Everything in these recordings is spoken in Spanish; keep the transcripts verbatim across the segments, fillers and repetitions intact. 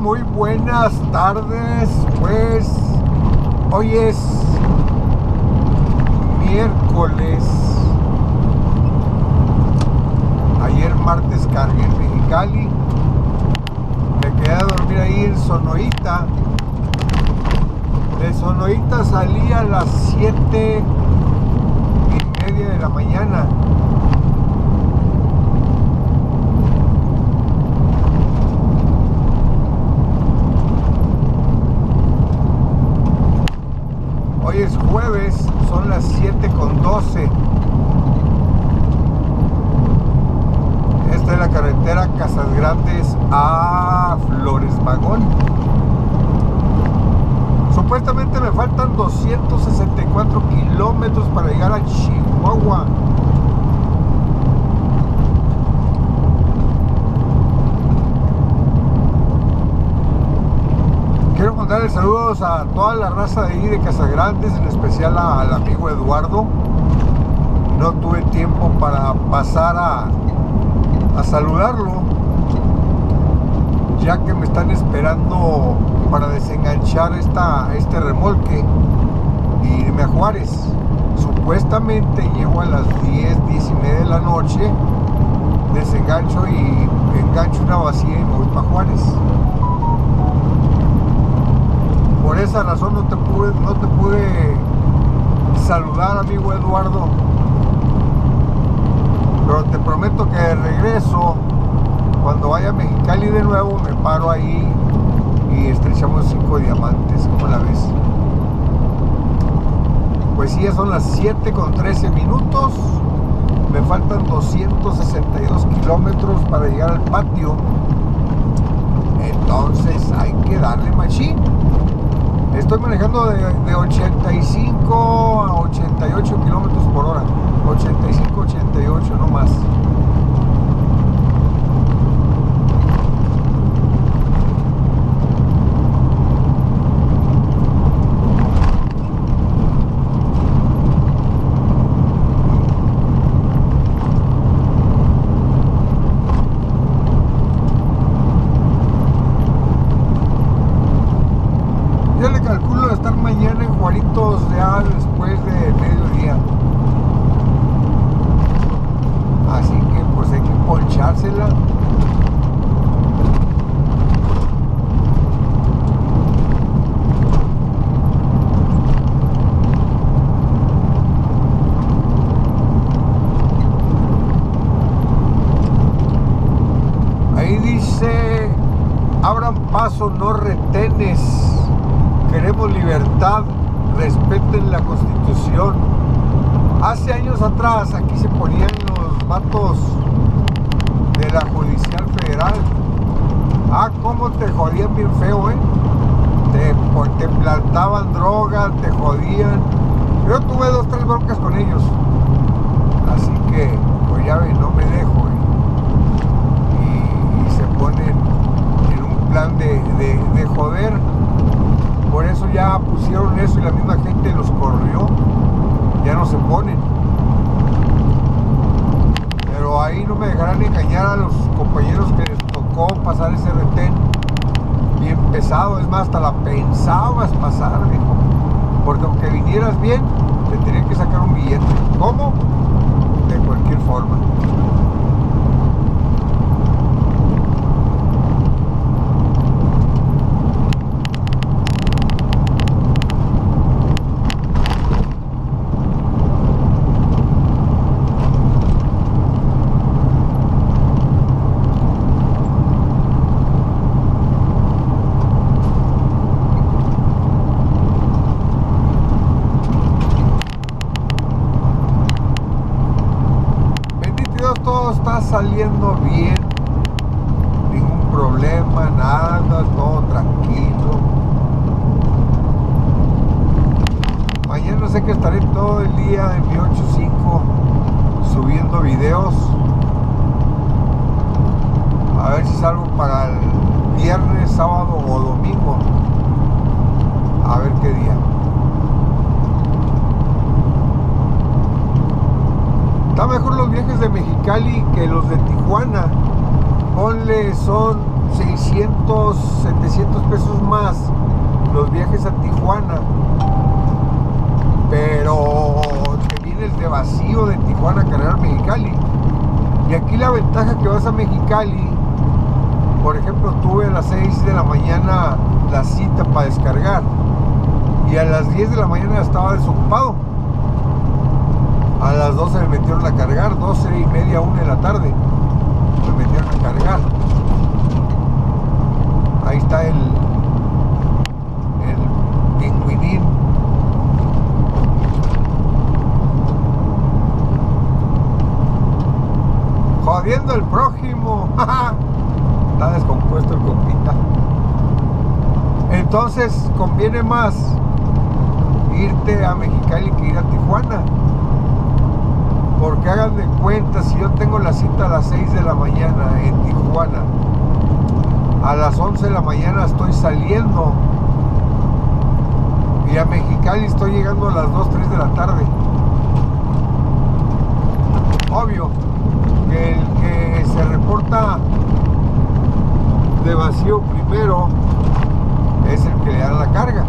Muy buenas tardes. Pues hoy es miércoles. Ayer martes cargué en Mexicali. Me quedé a dormir ahí en Sonoita. De Sonoita salí a las siete y media de la mañana. Hoy es jueves, son las siete con doce. Esta es la carretera Casas Grandes a Flores Magón. Supuestamente me faltan doscientos sesenta y cuatro kilómetros para llegar a Chihuahua. Quiero mandarle saludos a toda la raza de ahí de Casas Grandes, en especial a, al amigo Eduardo. No tuve tiempo para pasar a, a saludarlo, ya que me están esperando para desenganchar esta, este remolque e irme a Juárez. Supuestamente llego a las diez, diez y media de la noche, desengancho y engancho una vacía y me voy para Juárez. Por esa razón no te pude, no te pude saludar, amigo Eduardo. Pero te prometo que de regreso, cuando vaya a Mexicali de nuevo, me paro ahí y estrechamos cinco diamantes. ¿Cómo la ves? Pues sí, ya son las siete con trece minutos. Me faltan doscientos sesenta y dos kilómetros para llegar al patio. Entonces hay que darle machín. Estoy manejando de, de ochenta y cinco a ochenta y ocho kilómetros por hora. ochenta y cinco, ochenta y ocho, no más. Yo le calculo estar mañana en Juaritos ya después de mediodía. Así que pues hay que ponchársela. Ahí dice: abran paso, no retenes. Queremos libertad, respeten la Constitución. Hace años atrás aquí se ponían los vatos de la Judicial Federal. Ah, cómo te jodían bien feo, eh. Te, te plantaban droga, te jodían. Yo tuve dos, tres broncas con ellos. Así que, pues ya ven, no me dejo, eh. y, y se ponen en un plan de, de, de joder. Por eso ya pusieron eso y la misma gente los corrió. Ya no se ponen. Pero ahí no me dejarán engañar a los compañeros que les tocó pasar ese retén bien pesado. Es más, hasta la pensabas pasar, viejo. Porque aunque vinieras bien, te tenían que sacar un billete. ¿Cómo? De cualquier forma. Todo está saliendo bien, ningún problema, nada, todo tranquilo. Mañana sé que estaré todo el día en mi ocho cinco subiendo videos. A ver si salgo para el viernes, sábado o domingo. A ver qué día. Está mejor los viajes de Mexicali que los de Tijuana. Ponle, son seiscientos, setecientos pesos más los viajes a Tijuana, pero te vienes de vacío de Tijuana a cargar a Mexicali. Y aquí la ventaja que vas a Mexicali, por ejemplo, tuve a las seis de la mañana la cita para descargar y a las diez de la mañana estaba desocupado. A las doce me metieron a cargar, doce y media, una de la tarde me metieron a cargar. Ahí está el el pingüinín. Jodiendo el prójimo. Está descompuesto el compita. Entonces conviene más irte a Mexicali que ir a Tijuana, porque hagan de cuenta, si yo tengo la cita a las seis de la mañana en Tijuana, a las once de la mañana estoy saliendo y a Mexicali estoy llegando a las dos, tres de la tarde. Obvio que el que se reporta de vacío primero es el que le dan la carga.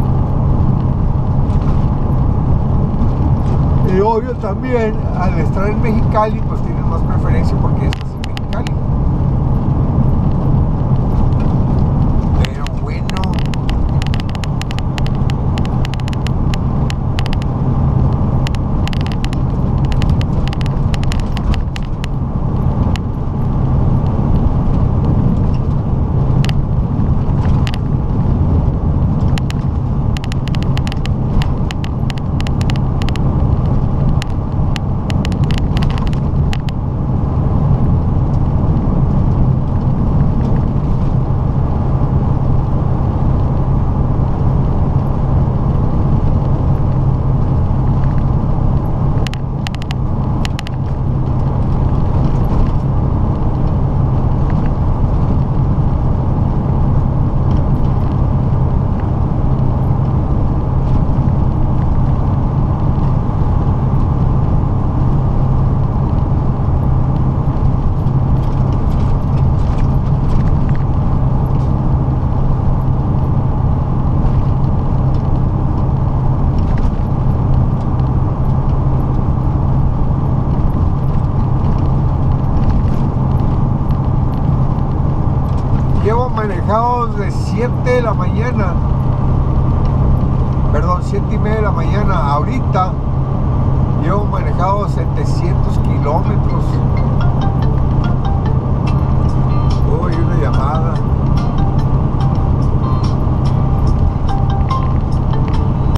Y obvio también, al estar en Mexicali, pues tienes más preferencia porque estás en Mexicali. Pero bueno. Llevo manejados de siete de la mañana, perdón, siete y media de la mañana. Ahorita llevo manejado setecientos kilómetros.